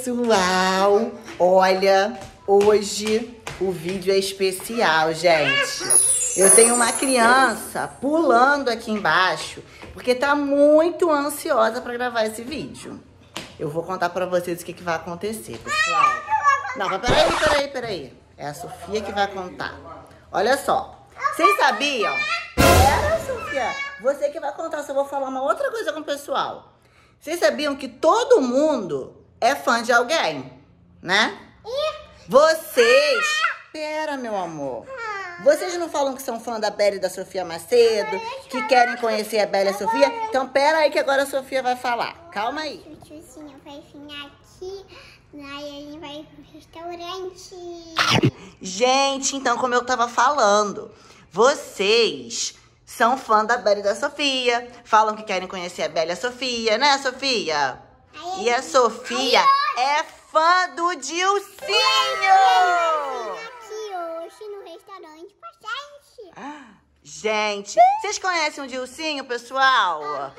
pessoal, olha, hoje o vídeo é especial, gente. Eu tenho uma criança pulando aqui embaixo, porque tá muito ansiosa pra gravar esse vídeo. Eu vou contar pra vocês o que vai acontecer, pessoal. Não, mas peraí. É a Sofia que vai contar. Olha só, vocês sabiam? Pera, Sofia, você que vai contar, só vou falar uma outra coisa com o pessoal. Vocês sabiam que todo mundo é fã de alguém, né? Vocês... Pera, meu amor. Vocês não falam que são fã da Bela e da Sofia Macedo? Que querem conhecer a Bela e a Sofia? Então pera aí que agora a Sofia vai falar. Calma aí. O tiozinho vai vir aqui, aí ele vai pro restaurante. Gente, então como eu tava falando, vocês... são fã da Bela e da Sofia. Falam que querem conhecer a Bela e a Sofia, né, Sofia? E a Sofia é fã do Dilcinho! Aqui hoje no restaurante com a gente. Gente, vocês conhecem o Dilcinho, pessoal?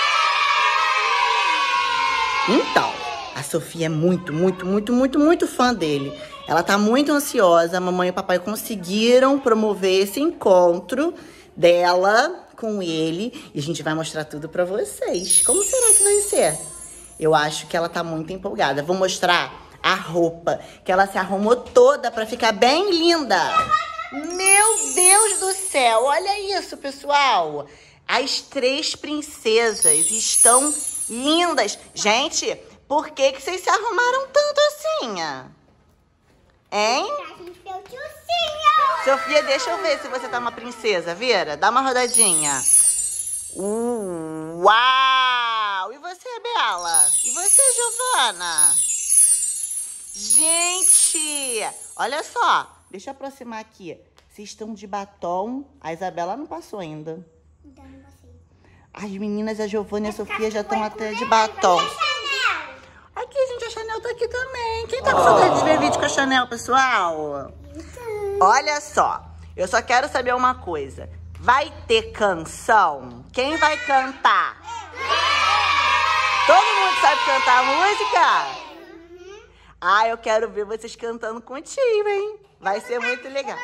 Então, a Sofia é muito fã dele. Ela tá muito ansiosa. A mamãe e o papai conseguiram promover esse encontro dela com ele. E a gente vai mostrar tudo pra vocês. Como será que vai ser? Eu acho que ela tá muito empolgada. Vou mostrar a roupa, que ela se arrumou toda pra ficar bem linda. Meu Deus do céu, olha isso, pessoal. As 3 princesas estão lindas. Gente, por que vocês se arrumaram tanto assim? Hein? Pra gente ver o tiozinho. Sofia, deixa eu ver se você tá uma princesa, vira. Dá uma rodadinha. Uau! E você, Bela? E você, Giovana? Gente! Olha só. Deixa eu aproximar aqui. Vocês estão de batom. A Isabela não passou ainda. Então, você. As meninas, a Giovana e a Sofia já estão até de batom. Aqui, gente, a Chanel tá aqui também. Quem tá com saudade de ver vídeo com a Chanel, pessoal? Olha só, eu só quero saber uma coisa. Vai ter canção? Quem vai cantar? Todo mundo sabe cantar a música? Ah, eu quero ver vocês cantando com o tio, hein? Vai ser muito legal.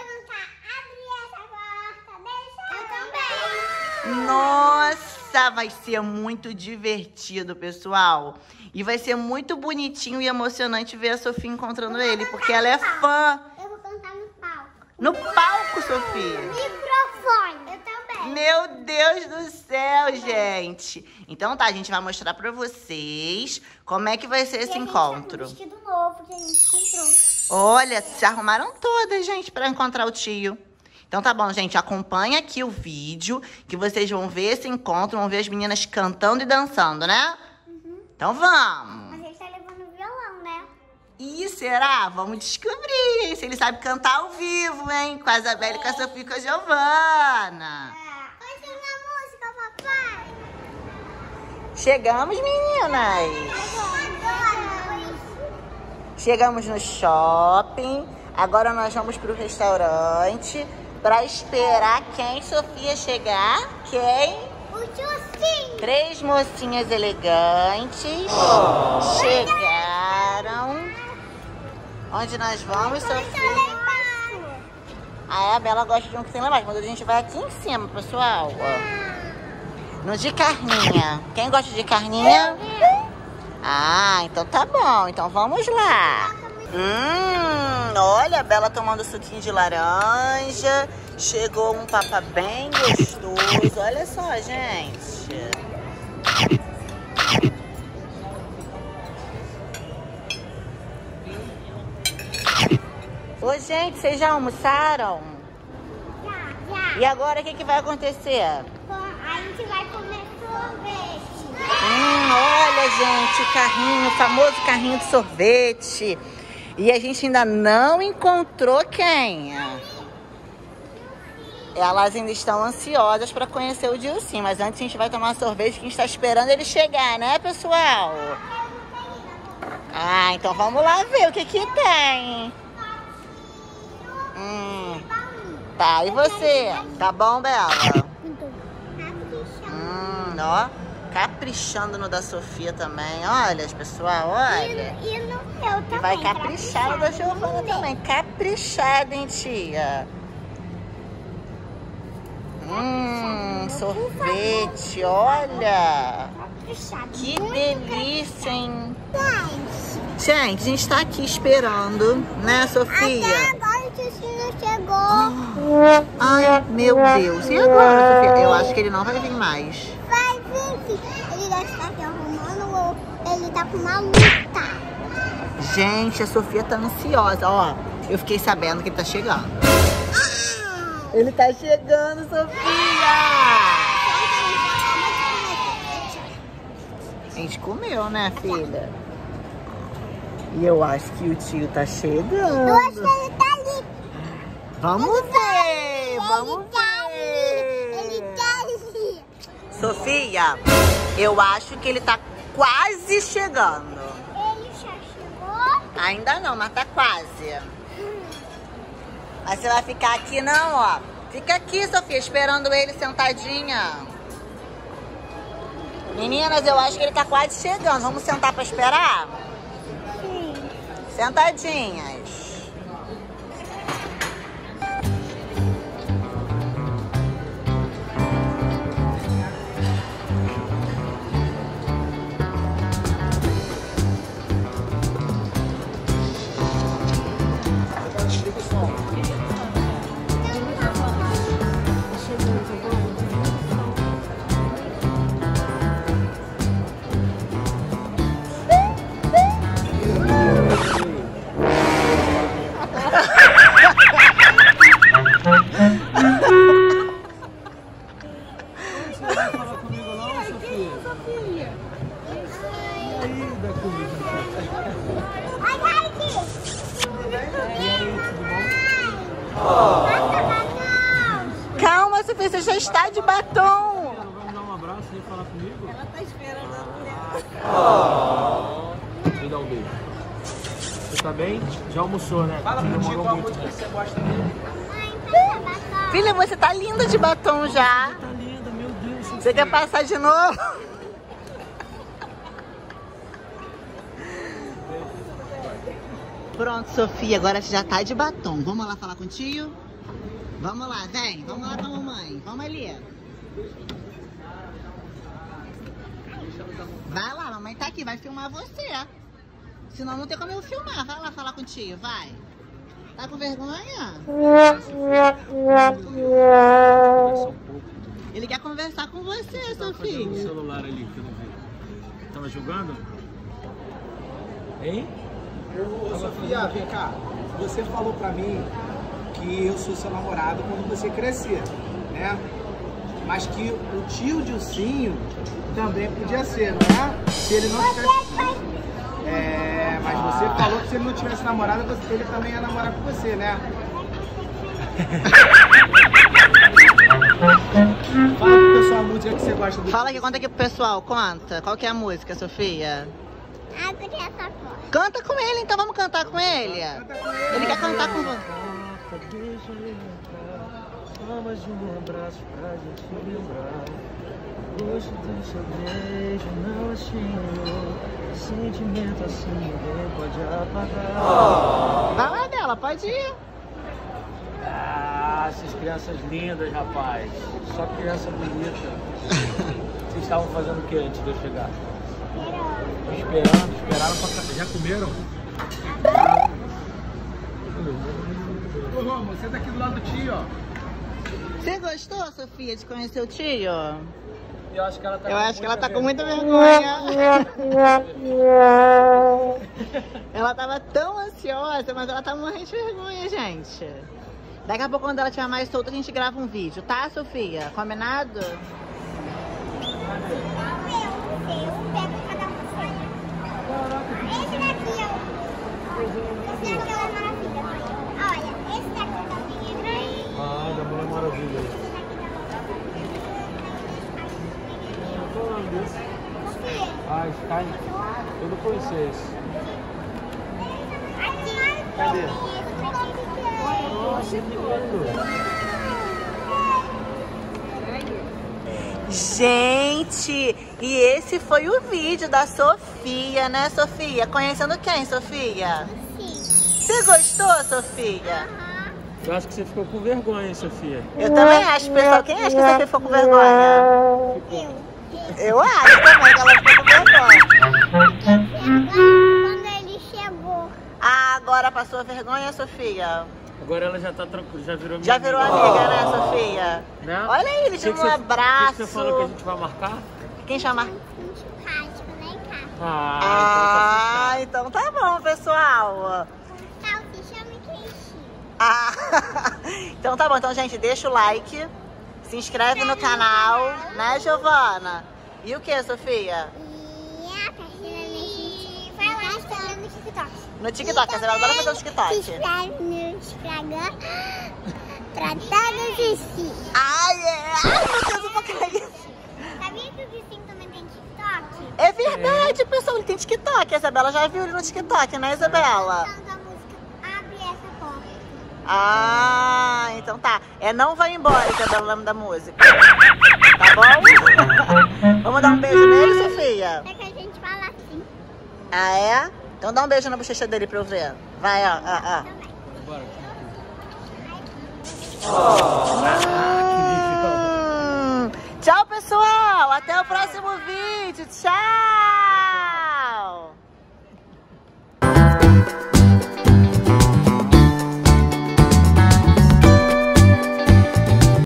Nossa, vai ser muito divertido, pessoal. E vai ser muito bonitinho e emocionante ver a Sofia encontrando ele, porque ela é fã. Eu vou cantar no palco. No palco, Sofia? Microfone. Eu também. Meu Deus do céu, gente. Então tá, a gente vai mostrar pra vocês como é que vai ser esse encontro. Um vestido novo que a gente comprou. Olha, se arrumaram todas, gente, pra encontrar o tio. Então tá bom, gente, acompanha aqui o vídeo, que vocês vão ver esse encontro, vão ver as meninas cantando e dançando, né? Então vamos. Mas ele tá levando o violão, né? Ih, será? Vamos descobrir, hein? Se ele sabe cantar ao vivo, hein? Com a Isabela, com a Sofia e com a Giovana. Canta uma música, papai. Chegamos, meninas. Chegamos no shopping. Agora nós vamos pro restaurante pra esperar quem, Sofia, chegar? Quem? O tiozinho. 3 mocinhas elegantes chegaram. Onde nós vamos, Sofia? Ah, a Bela gosta de um que tem lá embaixo, mas a gente vai aqui em cima, pessoal. No de carninha. Quem gosta de carninha? Ah, então tá bom. Então vamos lá. Olha, a Bela tomando suquinho de laranja. Chegou um papa bem gostoso. Olha só, gente. Ô, gente, vocês já almoçaram? Já. E agora o que vai acontecer? A gente vai comer sorvete. Olha, gente, o carrinho, o famoso carrinho de sorvete. E a gente ainda não encontrou quem? Elas ainda estão ansiosas para conhecer o Dilcinho, mas antes a gente vai tomar sorvete que a gente está esperando ele chegar, né, pessoal? Ah, então vamos lá ver o que tem. Tá, e você? Tá bom, Bela? Ó. caprichando no da Sofia também. Olha, pessoal, olha. E no meu também. Vai caprichar no da Giovana também. Caprichada, hein, tia? Sorvete, olha. Que delícia, hein? Gente, a gente tá aqui esperando, né, Sofia? Até agora o tio não chegou. Ai, meu Deus. E agora, Sofia? Eu acho que ele não vai vir mais. Vai vir, ele deve estar aqui arrumando ou ele tá com uma luta. Gente, a Sofia tá ansiosa, ó. Eu fiquei sabendo que ele tá chegando. Ele tá chegando, Sofia! A gente comeu, né, filha? E eu acho que o tio tá chegando. Eu acho que ele tá ali. Vamos ver, vamos ver. Ele tá ali. Sofia, eu acho que ele tá quase chegando. Ele já chegou? Ainda não, mas tá quase. Mas você vai ficar aqui não, ó. Fica aqui, Sofia, esperando ele sentadinha. Meninas, eu acho que ele tá quase chegando. Vamos sentar pra esperar? Sim. Sentadinhas. Calma, Sofia, você já está de batom. Vamos dar um abraço e falar comigo? Ela tá esperando a mulher. Me dá um beijo. Você tá bem? Já almoçou, né? Fala pro tio qual música que você gosta dele. Filha, você tá linda de batom já. Tá linda, meu Deus. Você quer passar de novo? Pronto, Sofia, agora você já tá de batom. Vamos lá falar com o tio? Vamos lá, vem. Vamos lá com a mamãe. Vamos ali. Vai lá, mamãe tá aqui, vai filmar você. Senão não tem como eu filmar. Vai lá falar com o tio, vai. Tá com vergonha? Ele quer conversar com você, Sofia. O celular ali que eu não vi. Tava jogando? Hein? Ô, Sofia, vem cá. Você falou pra mim que eu sou seu namorado quando você crescer, né? Mas que o tio Dilcinho também podia ser, não é? Se ele não tivesse... É, mas você falou que se ele não tivesse namorado, ele também ia namorar com você, né? Fala pro pessoal a música que você gosta do... Fala aqui, conta aqui pro pessoal, conta. Qual que é a música, Sofia? Abre essa porta. Canta com ele, então vamos cantar com ele. Ele quer cantar com você. Deixa ele entrar. Só mais um abraço pra gente lembrar. Gosto do seu beijo, não achei. Sentimento assim ninguém pode apagar. Vai lá dela, pode ir. Ah, essas crianças lindas, rapaz. Só criança bonita. Vocês estavam fazendo o que antes de eu chegar? Esperaram pra cá. Já comeram? Ô, Romo, senta aqui do lado do tio, ó. Você gostou, Sofia, de conhecer o tio? Eu acho que ela tá Eu acho que ela tá com muita vergonha. Ela tava tão ansiosa, mas ela tá morrendo de vergonha, gente. Daqui a pouco, quando ela estiver mais solta, a gente grava um vídeo, tá, Sofia? Combinado? Eu pego cada um. Esse daqui, ó. Esse daqui é uma maravilha. Olha, esse daqui também é grande. Ah, da Mulher Maravilha. Ah, Sky? Eu não conheço esse. Cadê? Nossa, que lindo. Gente, e esse foi o vídeo da Sofia, né, Sofia? Conhecendo quem, Sofia? Sim. Você gostou, Sofia? Eu acho que você ficou com vergonha, Sofia. Eu também acho, pessoal. Quem acha que a Sofia ficou com vergonha? Eu acho também que ela ficou com vergonha. Quando ele chegou. Ah, agora passou a vergonha, Sofia? Agora ela já tá tranquila, já virou minha Já virou amiga, né, Sofia? Né? Olha aí, ele tirou um abraço. O que você falou que a gente vai marcar? Quem chama? Um churrasco lá em casa. Ah, então tá bom, pessoal. Salsicha me queixinho. Ah, então tá bom. Então, gente, deixa o like, se inscreve no canal, né, Giovana? E o que, Sofia? E a Tati vai lá no TikTok. No TikTok, você vai adorar fazer o TikTok. Se inscreve no Instagram pra todos assistir. Ai, ai, meu Deus, eu vou cair. Sabia que o vizinho também tem TikTok? É verdade, pessoal, ele tem TikTok. A Isabela já viu ele no TikTok, né, Isabela? Cantando a música Abre Essa Porta. Ah, então tá. É Não Vai Embora, Isabela, o nome da música. Tá bom? Vamos dar um beijo nele, Sofia? É que a gente fala assim. Ah, é? Então dá um beijo na bochecha dele pra eu ver. Vai, ó, ó, Bora. ó. Tchau, pessoal. Até o próximo vídeo. Tchau.